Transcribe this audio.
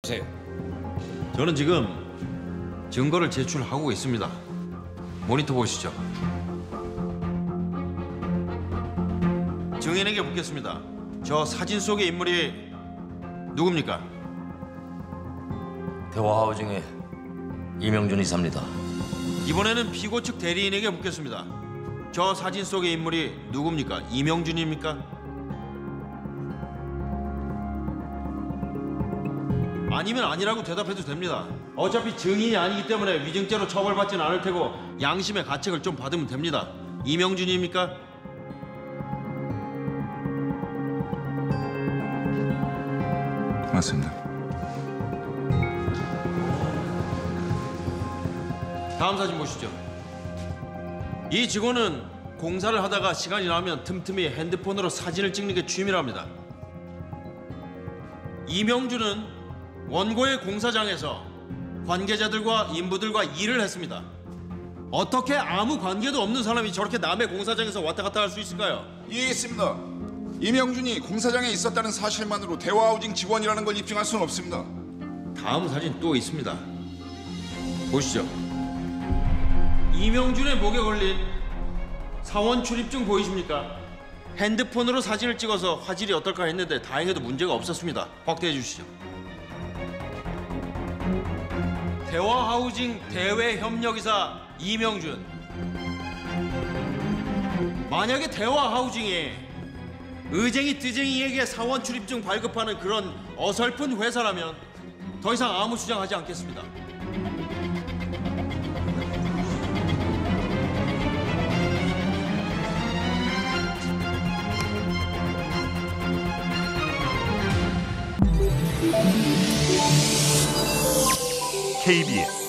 주세요. 저는 지금 증거를 제출하고 있습니다. 모니터 보시죠. 증인에게 묻겠습니다. 저 사진 속의 인물이 누굽니까? 대화하우징의 이명준 이사입니다. 이번에는 피고 측 대리인에게 묻겠습니다. 저 사진 속의 인물이 누굽니까? 이명준입니까? 아니면 아니라고 대답해도 됩니다. 어차피 증인이 아니기 때문에 위증죄로 처벌받지는 않을 테고 양심의 가책을 좀 받으면 됩니다. 이명준입니까? 맞습니다. 다음 사진 보시죠. 이 직원은 공사를 하다가 시간이 나면 틈틈이 핸드폰으로 사진을 찍는 게 취미랍니다. 이명준은 원고의 공사장에서 관계자들과 인부들과 일을 했습니다. 어떻게 아무 관계도 없는 사람이 저렇게 남의 공사장에서 왔다 갔다 할 수 있을까요? 이해했습니다. 이명준이 공사장에 있었다는 사실만으로 대화하우징 직원이라는 걸 입증할 수는 없습니다. 다음 사진 또 있습니다. 보시죠. 이명준의 목에 걸린 사원 출입증 보이십니까? 핸드폰으로 사진을 찍어서 화질이 어떨까 했는데 다행히도 문제가 없었습니다. 확대해 주시죠. 대화하우징 대외협력이사 이명준. 만약에 대화하우징이 의쟁이 뜨쟁이에게 사원 출입증 발급하는 그런 어설픈 회사라면 더 이상 아무 주장하지 않겠습니다. KBS